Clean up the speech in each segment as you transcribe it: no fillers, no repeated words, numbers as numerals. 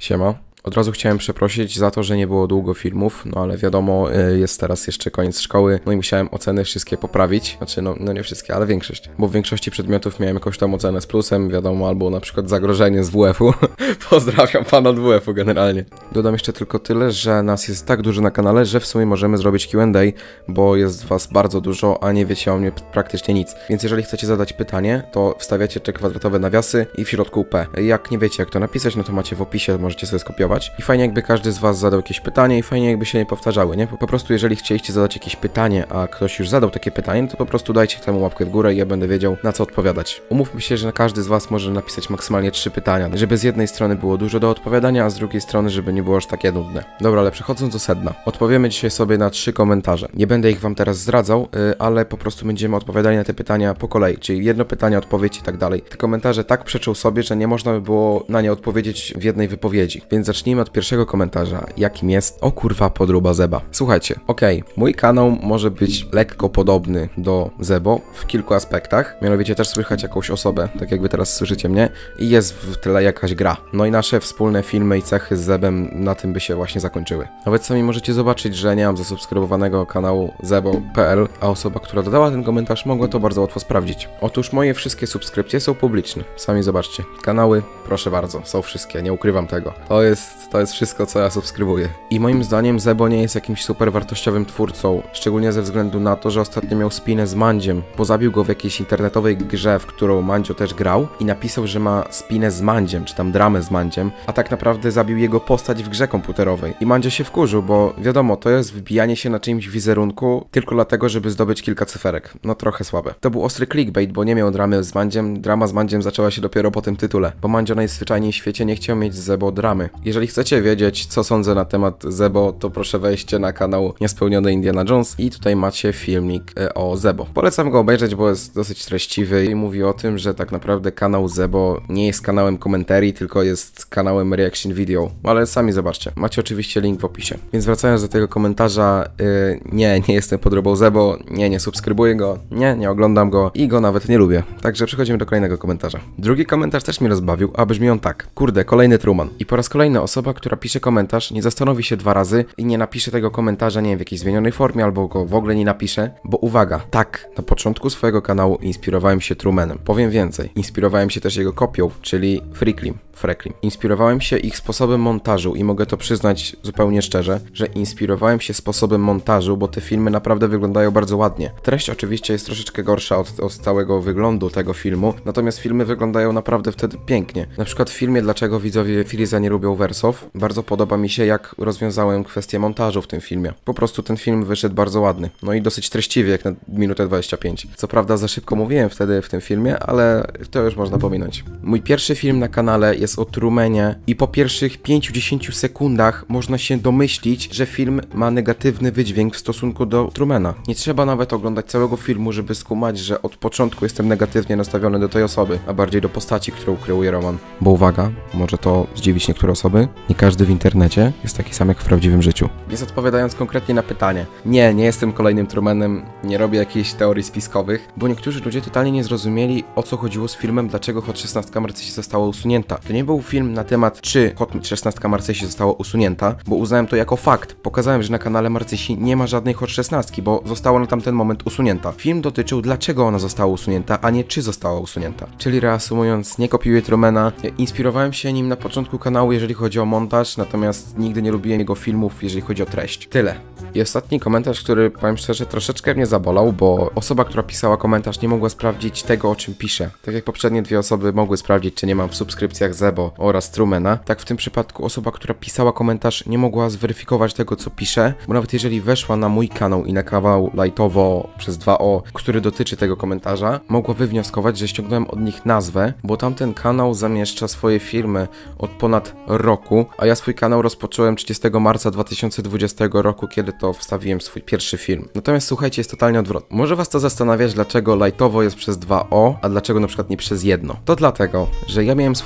Siema. Od razu chciałem przeprosić za to, że nie było długo filmów, no ale wiadomo, jest teraz jeszcze koniec szkoły, no i musiałem oceny wszystkie poprawić, znaczy no nie wszystkie, ale większość, bo w większości przedmiotów miałem jakąś tam ocenę z plusem, wiadomo, albo na przykład zagrożenie z WF-u. Pozdrawiam pana od WF-u generalnie. Dodam jeszcze tylko tyle, że nas jest tak dużo na kanale, że w sumie możemy zrobić Q&A, bo jest was bardzo dużo, a nie wiecie o mnie praktycznie nic. Więc jeżeli chcecie zadać pytanie, to wstawiacie te kwadratowe nawiasy i w środku P. Jak nie wiecie jak to napisać, no to macie w opisie, możecie sobie skopiować. I fajnie jakby każdy z was zadał jakieś pytanie i fajnie jakby się nie powtarzały, nie? Po prostu jeżeli chcieliście zadać jakieś pytanie, a ktoś już zadał takie pytanie, to po prostu dajcie temu łapkę w górę i ja będę wiedział, na co odpowiadać. Umówmy się, że każdy z was może napisać maksymalnie 3 pytania, żeby z jednej strony było dużo do odpowiadania, a z drugiej strony, żeby nie było aż takie nudne. Dobra, ale przechodząc do sedna, odpowiemy dzisiaj sobie na 3 komentarze. Nie będę ich wam teraz zdradzał, ale po prostu będziemy odpowiadali na te pytania po kolei, czyli jedno pytanie, odpowiedź i tak dalej. Te komentarze tak przeczą sobie, że nie można by było na nie odpowiedzieć w jednej wypowiedzi, więc zacznijmy od pierwszego komentarza, jakim jest o kurwa podróba Zeba. Słuchajcie, mój kanał może być lekko podobny do Zebo w kilku aspektach, mianowicie też słychać jakąś osobę, tak jakby teraz słyszycie mnie, i jest w tle jakaś gra. No i nasze wspólne filmy i cechy z Zebem na tym by się właśnie zakończyły. Nawet sami możecie zobaczyć, że nie mam zasubskrybowanego kanału zebo.pl, a osoba, która dodała ten komentarz, mogła to bardzo łatwo sprawdzić. Otóż moje wszystkie subskrypcje są publiczne. Sami zobaczcie. Kanały, proszę bardzo, są wszystkie, nie ukrywam tego. To jest wszystko, co ja subskrybuję. I moim zdaniem Zebo nie jest jakimś super wartościowym twórcą, szczególnie ze względu na to, że ostatnio miał spinę z Mandziem, bo zabił go w jakiejś internetowej grze, w którą Mandzio też grał i napisał, że ma spinę z Mandziem, czy tam dramę z Mandziem, a tak naprawdę zabił jego postać w grze komputerowej. I Mandzio się wkurzył, bo wiadomo, to jest wybijanie się na czyimś wizerunku tylko dlatego, żeby zdobyć kilka cyferek. No trochę słabe. To był ostry clickbait, bo nie miał dramy z Mandziem, drama z Mandziem zaczęła się dopiero po tym tytule, bo Mandzio najzwyczajniej w świecie nie chciał mieć z Zebo dramy. Jeżeli chcecie wiedzieć, co sądzę na temat Zebo, to proszę wejście na kanał Niespełniony Indiana Jones i tutaj macie filmik o Zebo. Polecam go obejrzeć, bo jest dosyć treściwy i mówi o tym, że tak naprawdę kanał Zebo nie jest kanałem komentarii, tylko jest kanałem reaction video, ale sami zobaczcie. Macie oczywiście link w opisie. Więc wracając do tego komentarza, nie jestem podrobą Zebo, nie subskrybuję go, nie oglądam go i go nawet nie lubię. Także przechodzimy do kolejnego komentarza. Drugi komentarz też mnie rozbawił, a brzmi on tak. Kurde, kolejny Truman. I po raz kolejny osoba, która pisze komentarz, nie zastanowi się 2 razy i nie napisze tego komentarza, nie wiem, w jakiejś zmienionej formie, albo go w ogóle nie napisze, bo uwaga, tak, na początku swojego kanału inspirowałem się Trumanem. Powiem więcej, inspirowałem się też jego kopią, czyli Freaklim. Inspirowałem się ich sposobem montażu i mogę to przyznać zupełnie szczerze, że inspirowałem się sposobem montażu, bo te filmy naprawdę wyglądają bardzo ładnie. Treść oczywiście jest troszeczkę gorsza od całego wyglądu tego filmu, natomiast filmy wyglądają naprawdę wtedy pięknie. Na przykład w filmie Dlaczego widzowie Freeza nie lubią wersów, bardzo podoba mi się, jak rozwiązałem kwestię montażu w tym filmie. Po prostu ten film wyszedł bardzo ładny. No i dosyć treściwy, jak na minutę 25. Co prawda za szybko mówiłem wtedy w tym filmie, ale to już można pominąć. Mój pierwszy film na kanale jest o Trumanie i po pierwszych 5-10 sekundach można się domyślić, że film ma negatywny wydźwięk w stosunku do Trumana. Nie trzeba nawet oglądać całego filmu, żeby skumać, że od początku jestem negatywnie nastawiony do tej osoby, a bardziej do postaci, którą kreuje Roman. Bo uwaga, może to zdziwić niektóre osoby, nie każdy w internecie jest taki sam jak w prawdziwym życiu. Więc odpowiadając konkretnie na pytanie, nie jestem kolejnym Trumanem, nie robię jakichś teorii spiskowych, bo niektórzy ludzie totalnie nie zrozumieli, o co chodziło z filmem, dlaczego Hot 16 Marcysi została usunięta. To nie był film na temat, czy Hot 16 Marcysi została usunięta, bo uznałem to jako fakt. Pokazałem, że na kanale Marcysi nie ma żadnej Hot 16, bo została na tamten moment usunięta. Film dotyczył, dlaczego ona została usunięta, a nie czy została usunięta. Czyli reasumując, nie kopiuję Trumana, inspirowałem się nim na początku kanału, jeżeli chodzi o montaż, natomiast nigdy nie lubiłem jego filmów, jeżeli chodzi o treść. Tyle. I ostatni komentarz, który, powiem szczerze, troszeczkę mnie zabolał, bo osoba, która pisała komentarz, nie mogła sprawdzić tego, o czym piszę. Tak jak poprzednie 2 osoby mogły sprawdzić, czy nie mam w subskrypcjach Zebo oraz Trumana, tak w tym przypadku osoba, która pisała komentarz, nie mogła zweryfikować tego, co piszę, bo nawet jeżeli weszła na mój kanał i na kawał lightowo przez 2o, który dotyczy tego komentarza, mogła wywnioskować, że ściągnąłem od nich nazwę, bo tamten kanał zamieszcza swoje filmy od ponad roku, a ja swój kanał rozpocząłem 30 marca 2020 roku, kiedy to wstawiłem swój pierwszy film. Natomiast słuchajcie, jest totalnie odwrotnie. Może was to zastanawiać, dlaczego lightowo jest przez 2o, a dlaczego na przykład nie przez 1. To dlatego, że ja miałem swój kanał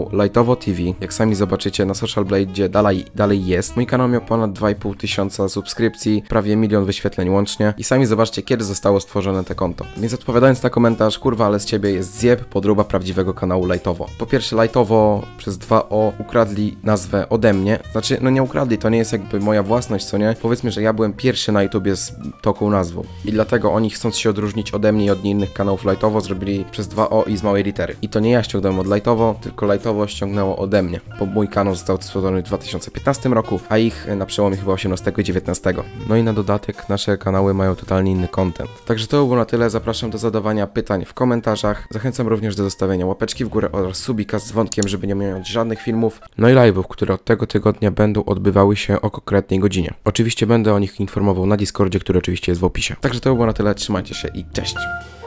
kanał Lightowo TV. Jak sami zobaczycie na Social Blade dalej jest. Mój kanał miał ponad 2,5 tysiąca subskrypcji, prawie 1 000 000 wyświetleń łącznie i sami zobaczcie, kiedy zostało stworzone te konto. Więc odpowiadając na komentarz, kurwa, ale z ciebie jest zjeb, podróba prawdziwego kanału Lightowo. Po pierwsze, Lightowo przez 2O ukradli nazwę ode mnie. Znaczy, no nie ukradli, to nie jest jakby moja własność, co nie? Powiedzmy, że ja byłem pierwszy na YouTubie z taką nazwą. I dlatego oni, chcąc się odróżnić ode mnie i od innych kanałów Lightowo, zrobili przez 2O i z małej litery. I to nie ja ściągnąłem od Lightowo, tylko Lightowo ściągnęło ode mnie. Bo mój kanał został stworzony w 2015 roku, a ich na przełomie chyba 18 i 19. No i na dodatek nasze kanały mają totalnie inny content. Także to było na tyle. Zapraszam do zadawania pytań w komentarzach. Zachęcam również do zostawienia łapeczki w górę oraz subika z dzwonkiem, żeby nie minąć żadnych filmów. No i live'ów, które od tego tygodnia będą odbywały się o konkretnej godzinie. Oczywiście będę o nich informował na Discordzie, który oczywiście jest w opisie. Także to było na tyle. Trzymajcie się i cześć!